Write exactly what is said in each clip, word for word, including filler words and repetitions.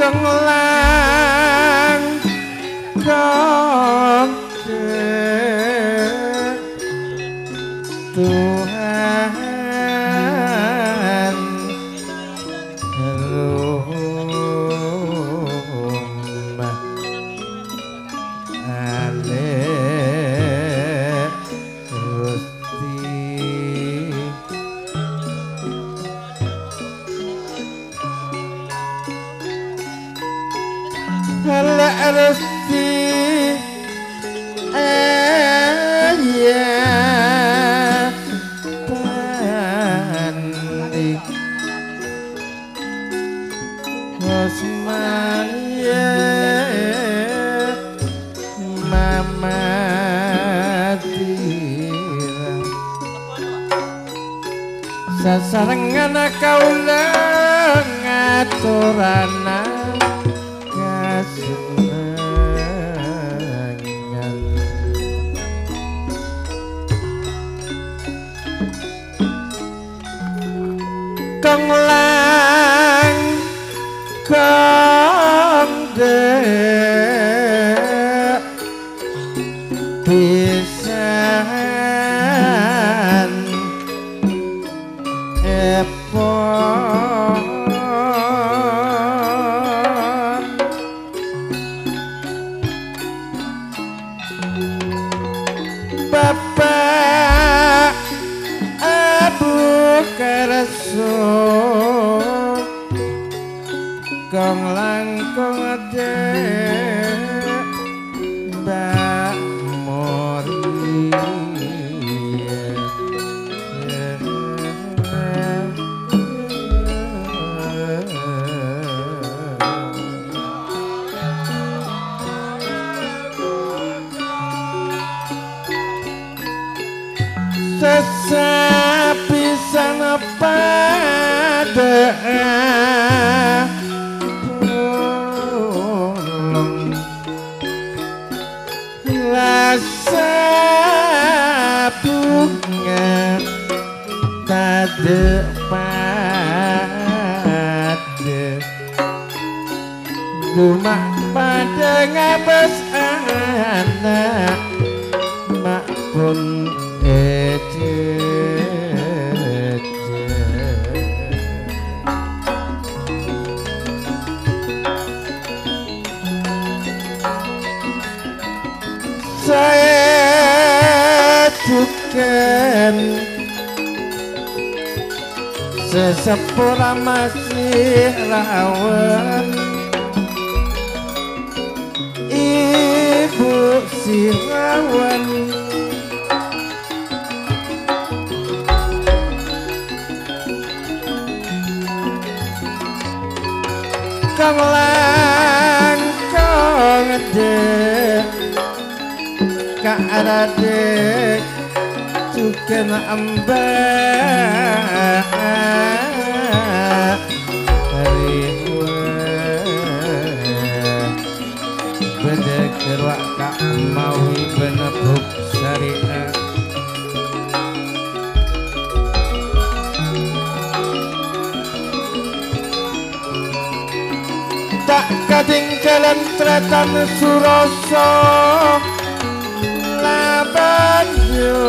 kenglang kong Tuhan rumah ale Gusti ale Gusti ayah pandi Osmania mama tira sasarengan kaula ngaturana kasenengan kenglang kangge pisan epon Bapak Abu Karso kong langkong adek Mbak Mori sesapisan pada rasa bunga tade pada rumah pada ngabas anak mak pun ece saya bukan sesepura masih rawan ibu si rawan kang langkong dek ka adek tuken ambak riwa bedek kerwak ka mawi benebuk syariah tak kadingkalan tretan surasa labanyo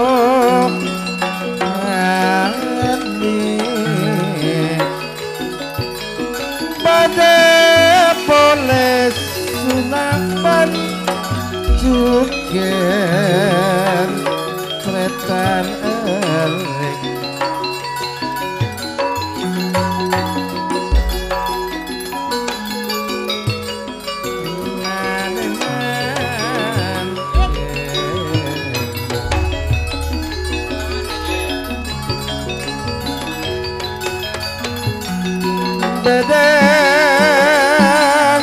ani pada poles sunapan juga tretan erik dedek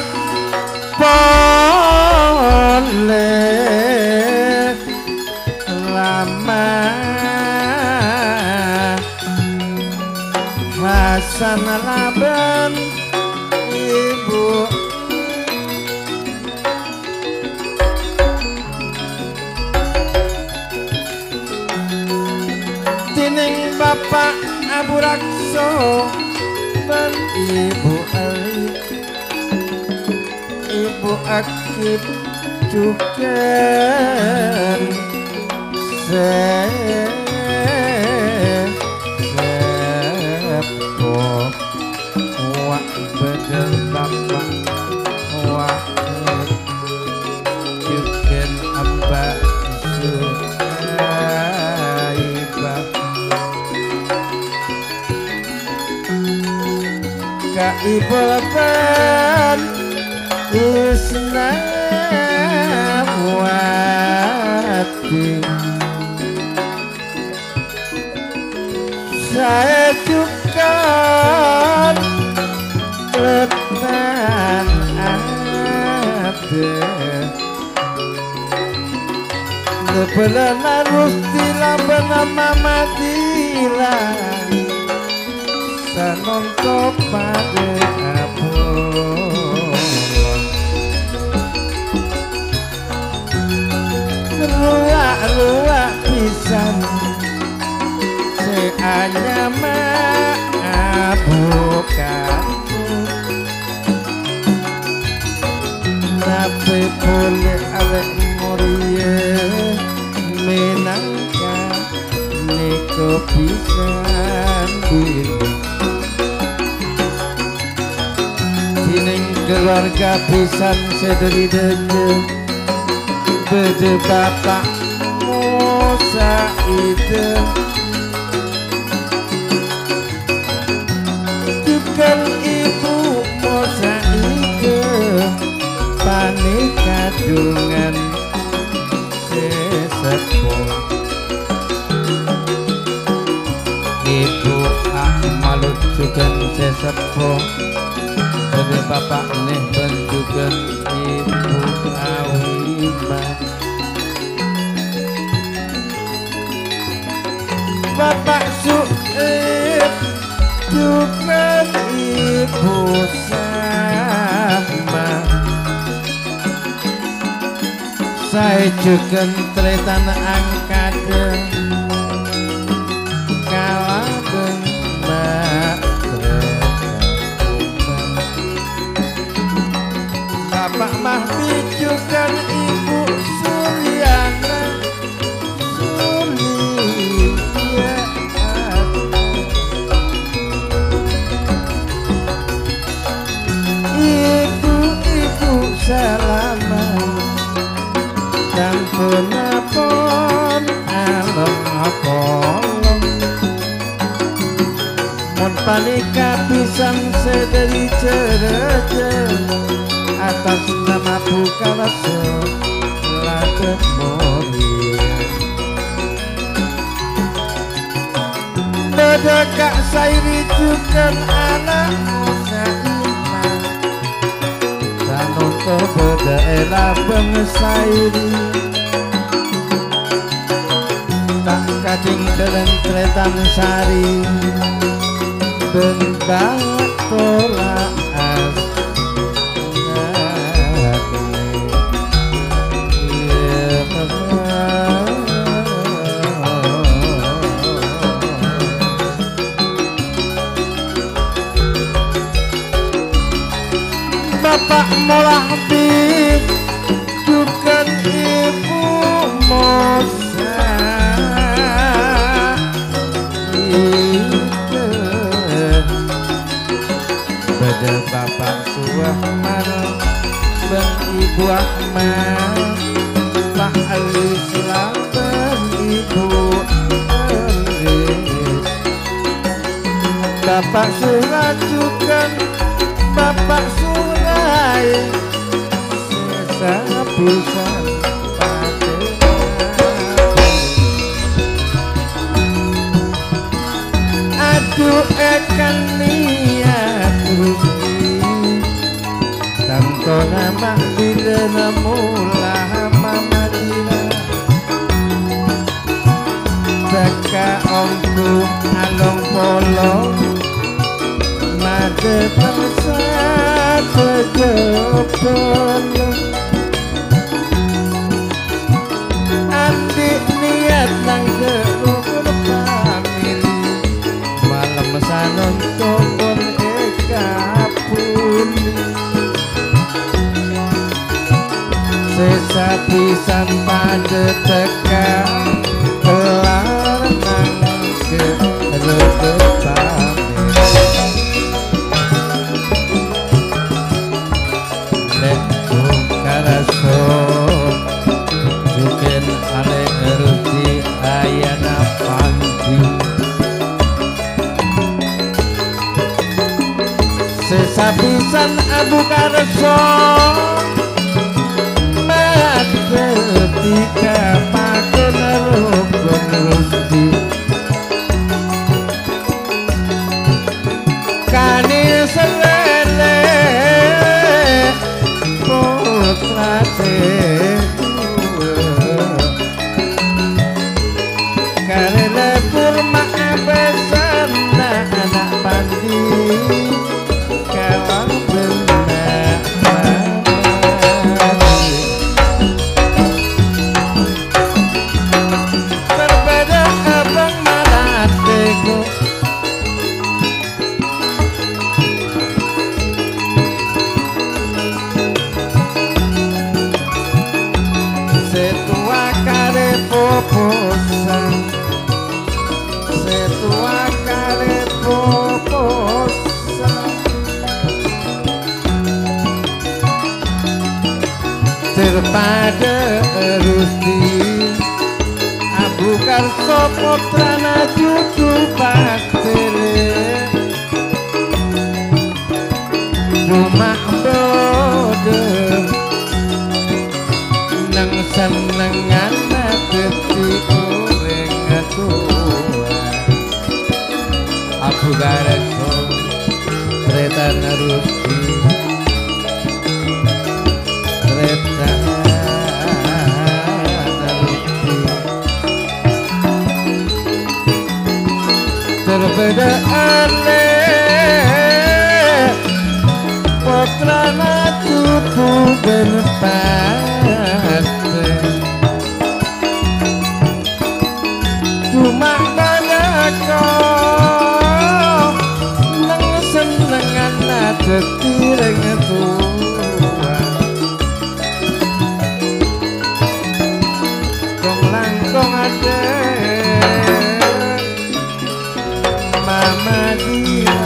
boleh lama Hasan Laban ibu tining bapak Abu Rakso dan ibu Ali ibu akib cuken sepo wak bedel bapak wak cuken abah suhaibah ka ibu lepan Isnawati saya juga letan ada lebelan harus dilaban Madila sanonto pada ruak-ruak pisan seanya maabukanku tapi boleh alek morie menangka neko pisan bilu dining keluarga pisan sederi deje bede bapak Musa ide bukan ibu Musa ide panik kadungan sesepuh ibu Ahmalut juga sesepuh bede bapak nih bentukan ibu Awimah Bapak Suib juga ibu sama saya juga tretan angkade kalah benak Bapak Mahdi juga ibu Suryana selamat dan penapon along-along mon panika pisang sederi cerece atas nama bukala selada moria beda kak sairi juga anak Sanonto berdaerah bangsairi tak kacing keren tretan sari bentang tolak as Bapak Molah Bik juga ibu Mosa Badal Bapak Suahman dan Ibu Ahmad Pak Al-Islam dan Ibu Elis Bapak Surat juga Bapak Surai sesapusan aduh ekan niat rugi tanto nama bila namulah Madina Baka omku along polong Made bangsa kejepon Andi niat nang kerukun famili Malam sanon tokon eka puli sesapisan pada teka kelar nang ke redepan nek karaso juken ale eruti ayana pandi sesapisan abu karaso ketika makin rukun rusti kani selele putra tetua karena kurma besan anak pandi kawan benar setua kare poposan setua kare poposan terpada rusti abu karso putrana cucu baktele rumah bodeng nang senengan dadi ureng tua aku gareso kereta naruti kereta naruti terbeda ale putra natutu benpas cuma badako nang senengan dadi reng tua kong langkong ade mama dia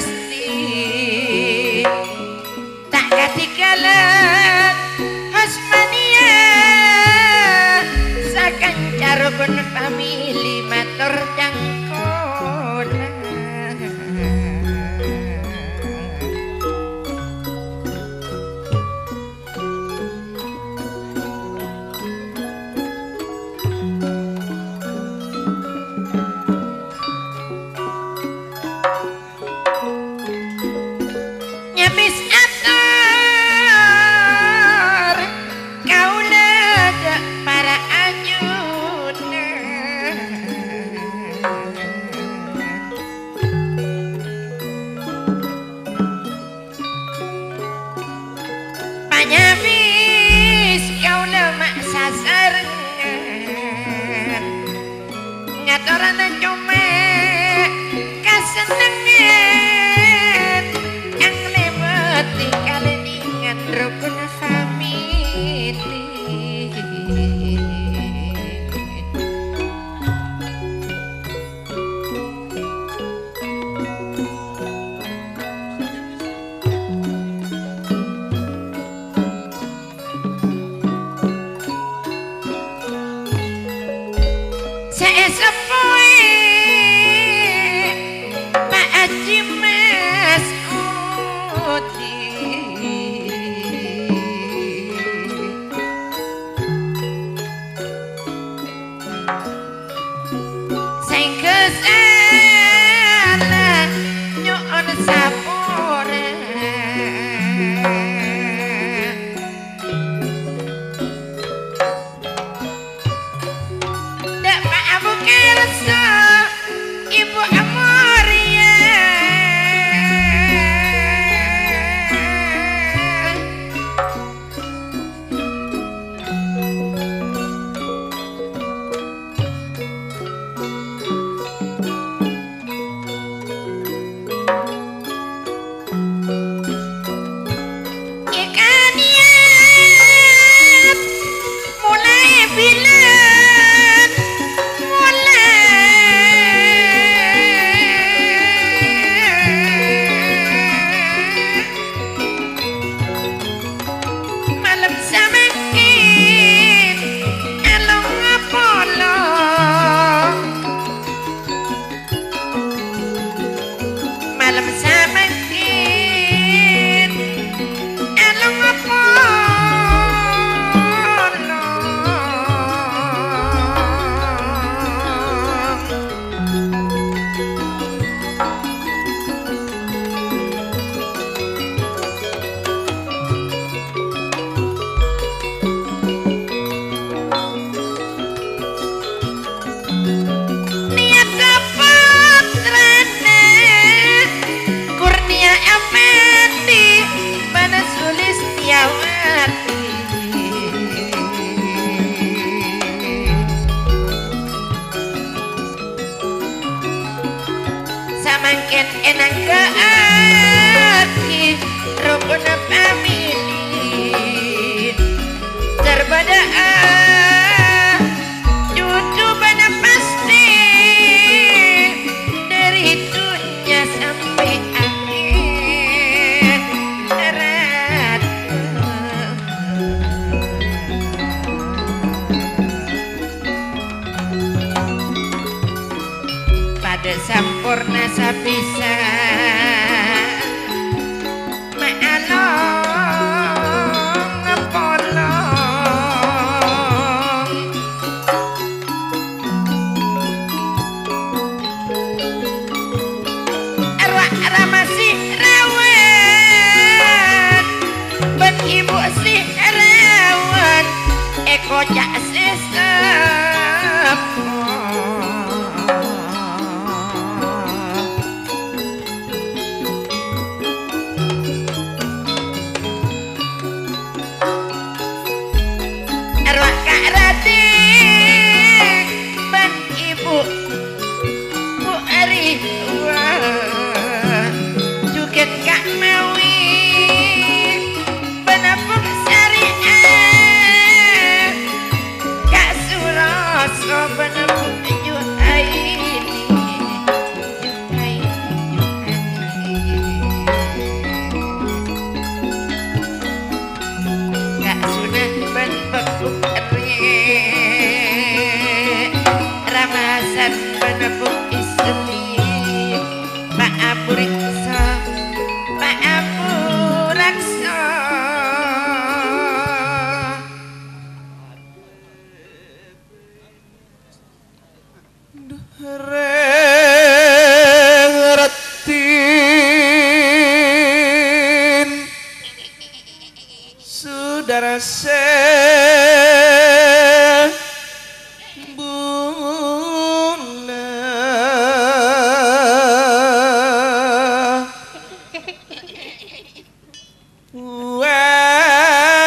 Bapak Rusti tak ketinggalan rupanya bis kau lemak sasar ngatoran cuma kasenengan yang lebeti kaleningan rukun famili saya sepoi Pak Haji Mas Udi saya kesana nyuun sapura Ibu Amoria ikan niat mulai bilang malam semakin elong apolo malam semakin elong apolo niat dapat rana kurnia effendi pada sulis tiawati samangken enang ke hati rukun famili terbada cucu pada pasti dari dunia sampai akhirat pada sampurna sapisa ma'along ngepolong arwah ramasi rawan ben ibu si rawan eko cak sesep arwah Kak Radik ben ibu Bu Ariwa juga Kak Mawi benapung syariah Kak Suroso benapung Juhaini Juhaini Juhaini Kak Sunah ben bekuk Ramasan benapung istri Pak Abu Riksa Pak Abu Raksa Retin saudara sebuna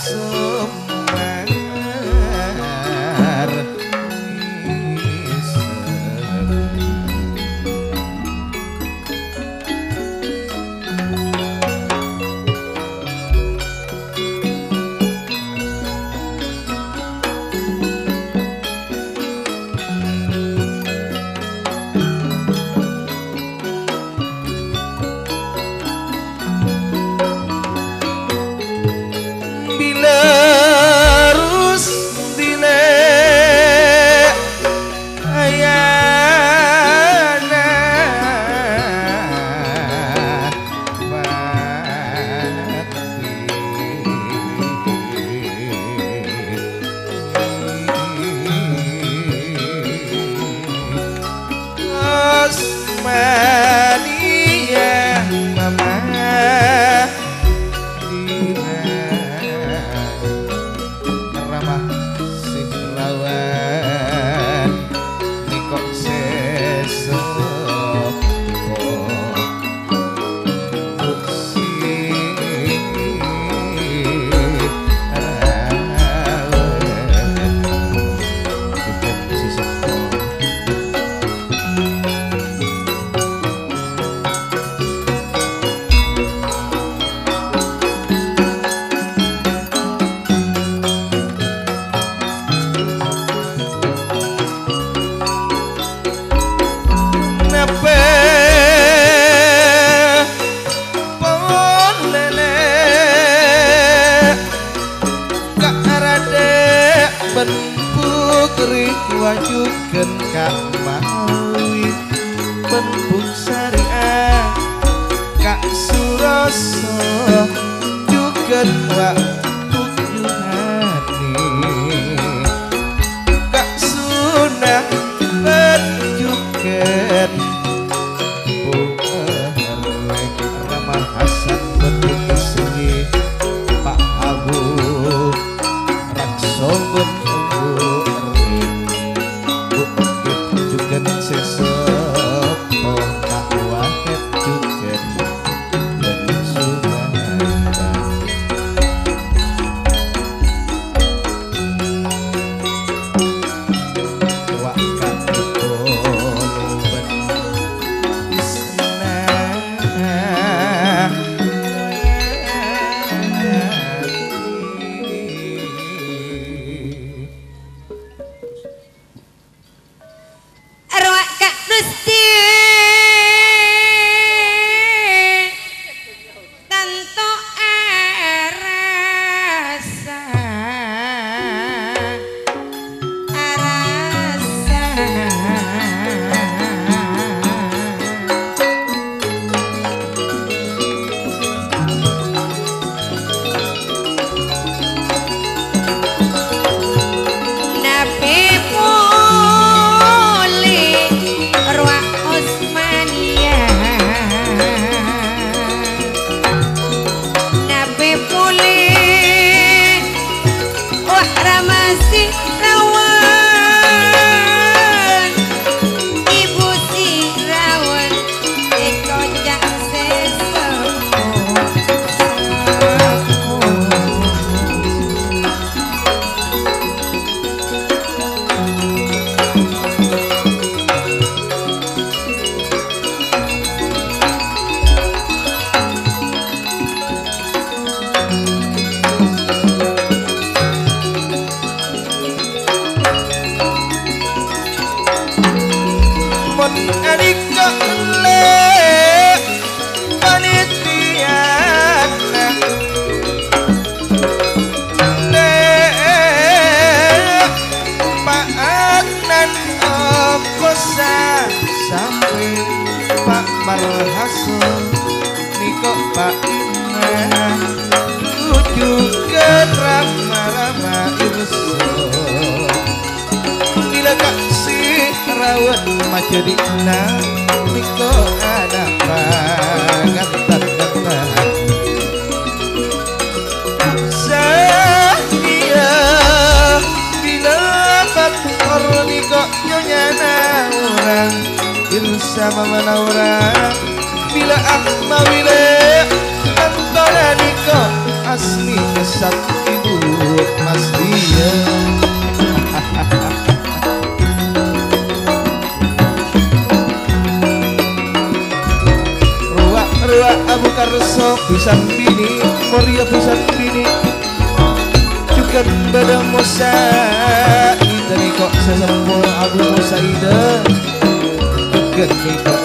semar wajuken kak mawi benbuk syariah kak suroso juken wak tujuhani kak sunah benjuken buerlek ramah hasan benbuk isengi pak abu rakso benbuk marhasun niko pak imah tuju ke rama-rama irsun bila kasih rawat majadina niko anak pangantan-gantan saya bila batur niko nyonyana orang bersama menawar bila akma wile kantora niko asli kesat ibu Mas dia ruak-ruak Abu Karso pisan bini Moria pisan bini juga pada Musa ini kok sesempur Abu Musa ide juga nih kok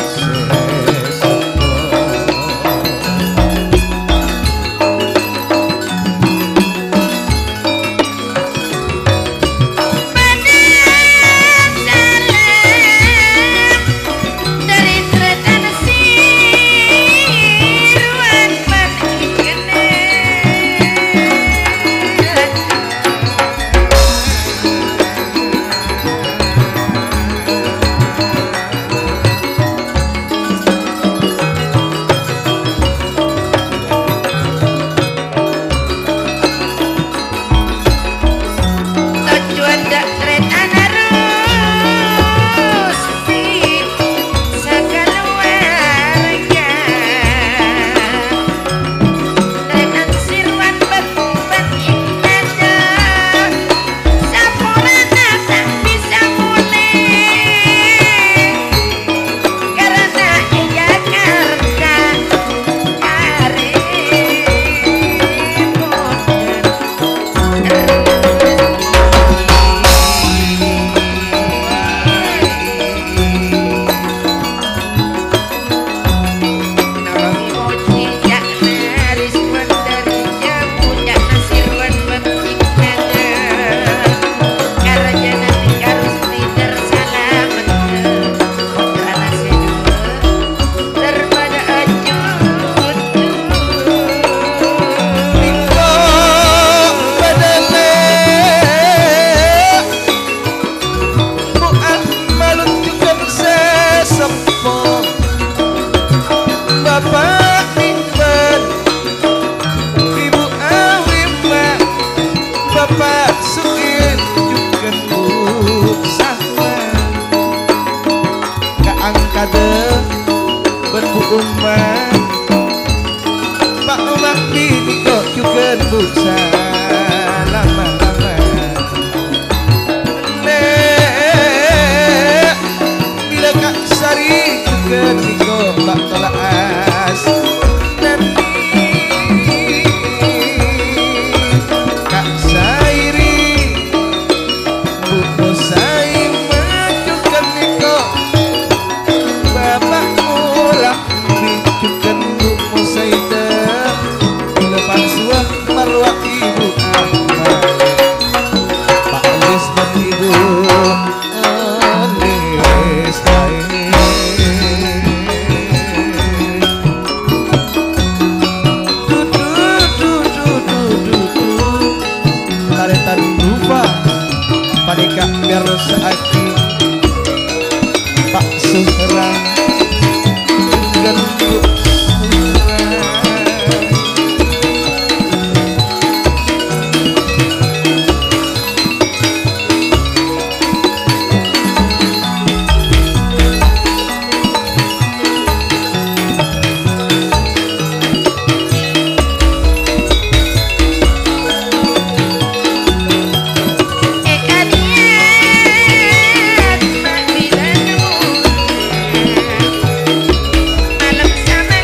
malam sama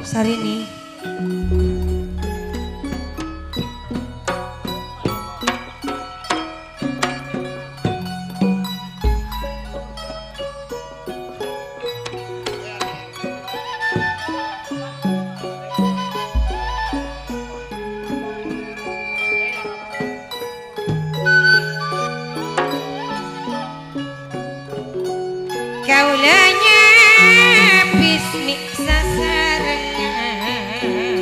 Sarini. Kaulanya bismik sasarangan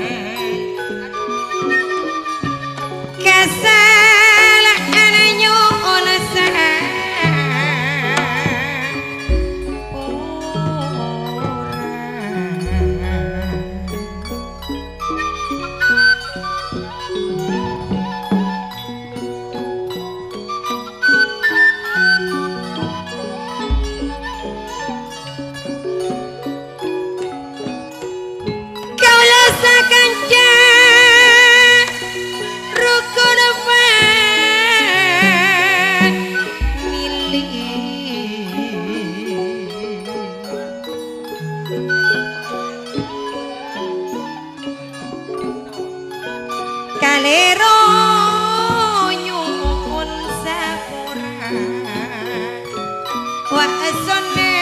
kesalahan nyolasa kalero nyuwun sapura wa asone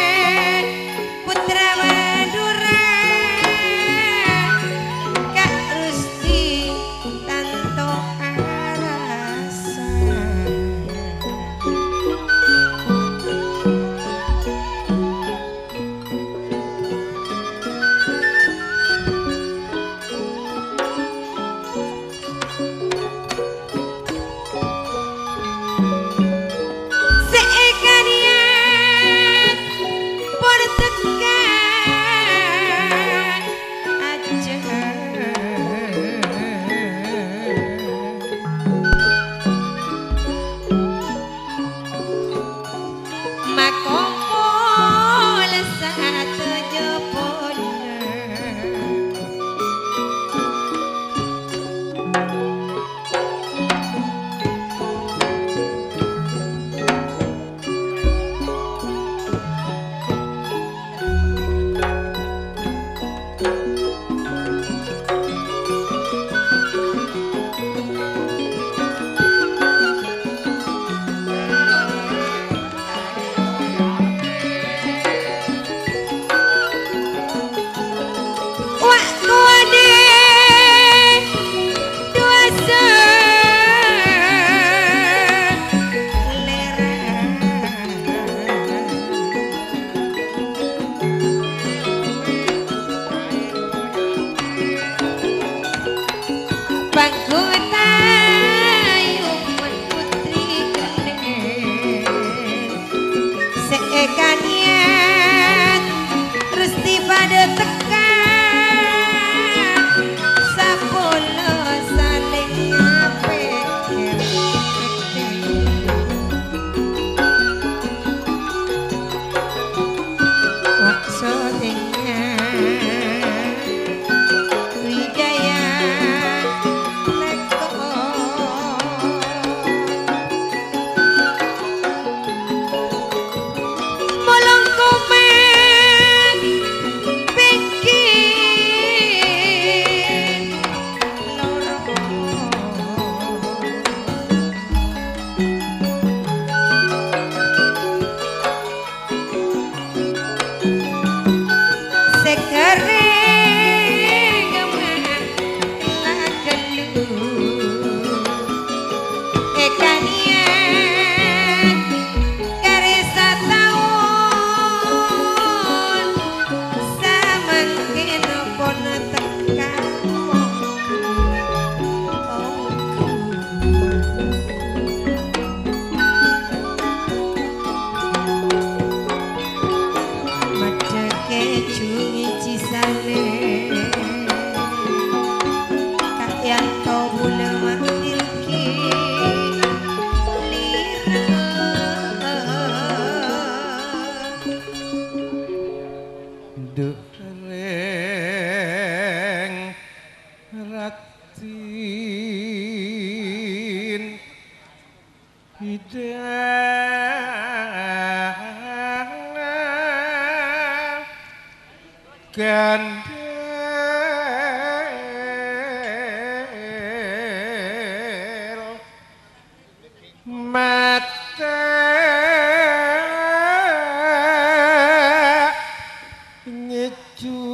putra Madura Kak Rusti tanto arasa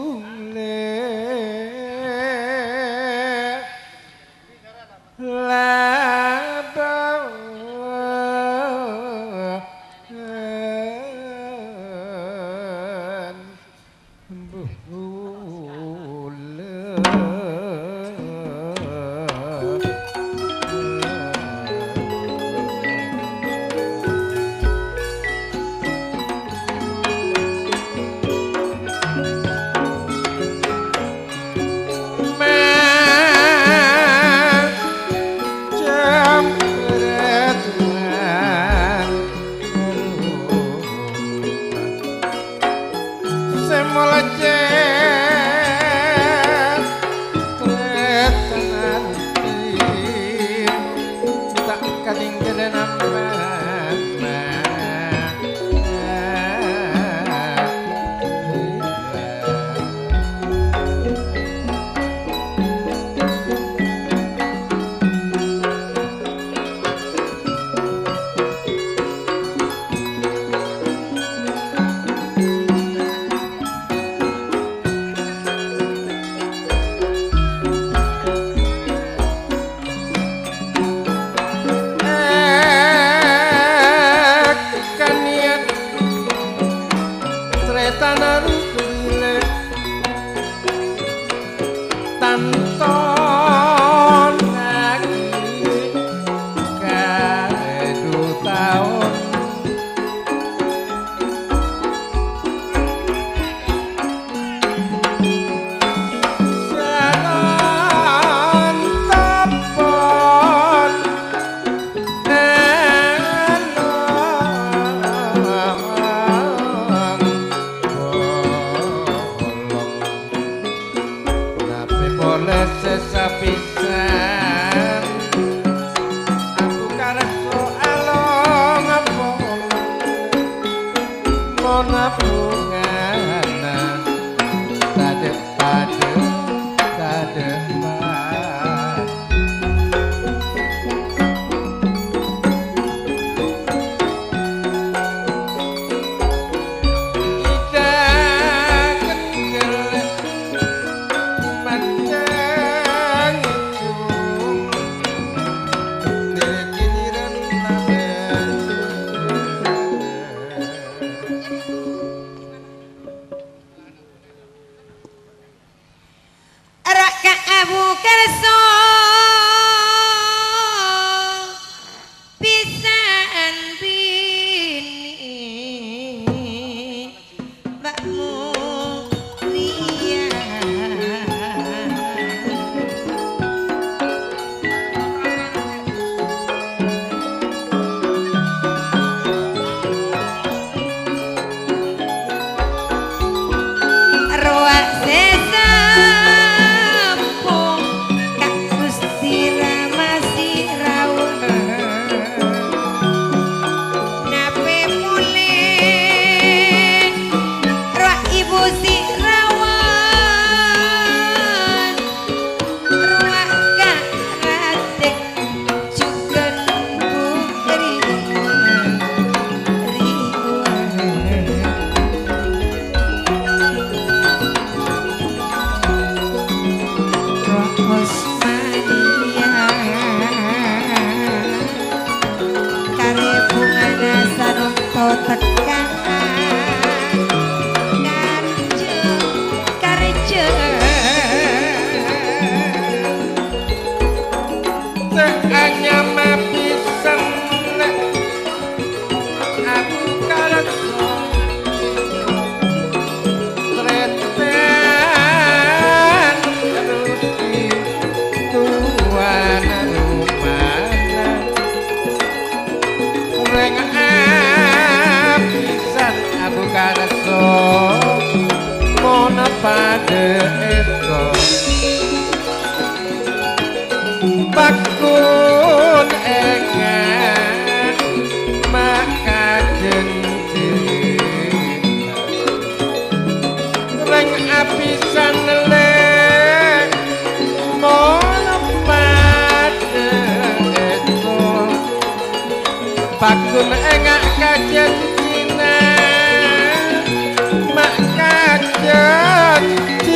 Pakun engak kajen cina mak kajen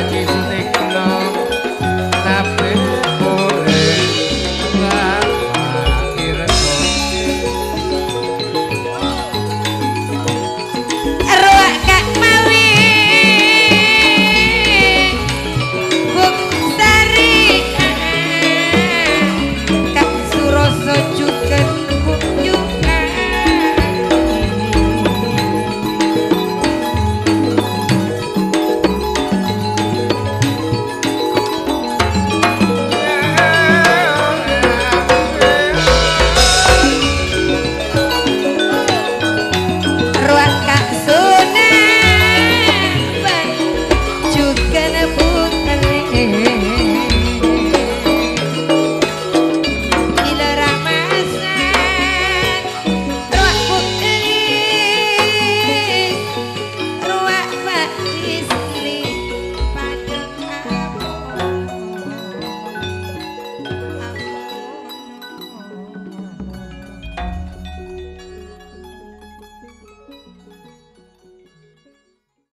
Ki